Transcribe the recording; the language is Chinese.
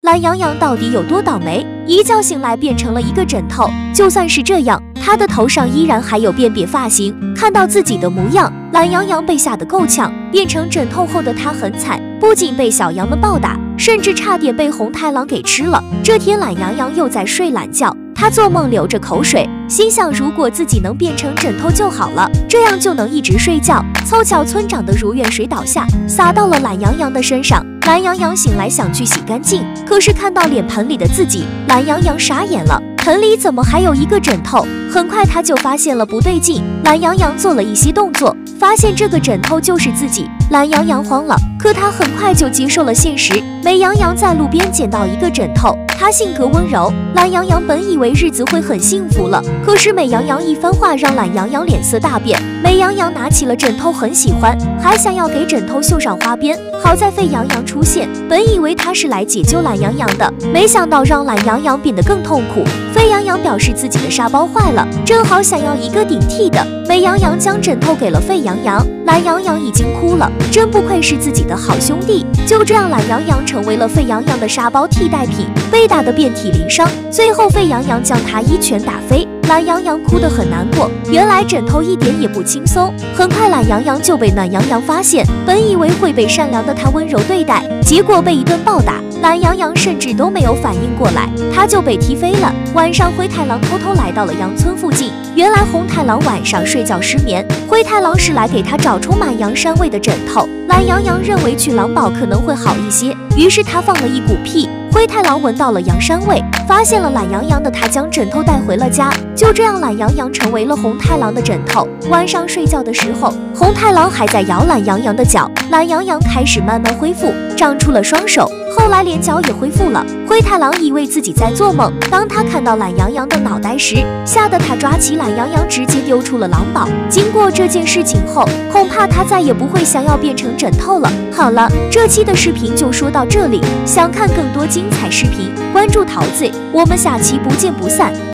懒羊羊到底有多倒霉？一觉醒来变成了一个枕头。就算是这样，他的头上依然还有便便发型。看到自己的模样，懒羊羊被吓得够呛。变成枕头后的他很惨，不仅被小羊们暴打，甚至差点被红太狼给吃了。这天，懒羊羊又在睡懒觉。他做梦流着口水，心想如果自己能变成枕头就好了，这样就能一直睡觉。凑巧村长的如愿水倒下，洒到了懒羊羊的身上。懒羊羊醒来想去洗干净，可是看到脸盆里的自己，懒羊羊傻眼了，盆里怎么还有一个枕头？很快他就发现了不对劲，懒羊羊做了一些动作，发现这个枕头就是自己。懒羊羊慌了，可他很快就接受了现实。美羊羊在路边捡到一个枕头，他性格温柔，懒羊羊本以为日子会很幸福了，可是美羊羊一番话让懒羊羊脸色大变。美羊羊拿起了枕头很喜欢，还想要给枕头绣上花边。好在沸羊羊出现，本以为他是来解救懒羊羊的，没想到让懒羊羊变得更痛苦。沸羊羊表示自己的沙包坏了，正好想要一个顶替的。美羊羊将枕头给了沸羊羊，懒羊羊已经哭了，真不愧是自己的好兄弟。就这样，懒羊羊成为了沸羊羊的沙包替代品，被打得遍体鳞伤。最后，沸羊羊将他一拳打飞。懒羊羊哭得很难过，原来枕头一点也不轻松。很快，懒羊羊就被暖羊羊发现，本以为会被善良的他温柔对待，结果被一顿暴打。懒羊羊甚至都没有反应过来，他就被踢飞了。晚上，灰太狼偷偷来到了羊村附近，原来红太狼晚上睡觉失眠，灰太狼是来给他找充满羊膻味的枕头。懒羊羊认为去狼堡可能会好一些，于是他放了一股屁。灰太狼闻到了羊膻味，发现了懒羊羊的他将枕头带回了家。就这样，懒羊羊成为了红太狼的枕头。晚上睡觉的时候，红太狼还在咬懒羊羊的脚，懒羊羊开始慢慢恢复，长出了双手，后来连脚也恢复了。灰太狼以为自己在做梦，当他看到懒羊羊的脑袋时，吓得他抓起懒羊羊直接丢出了狼堡。经过这件事情后，恐怕他再也不会想要变成枕头了。好了，这期的视频就说到这里，想看更多精彩视频，关注桃子，我们下期不见不散。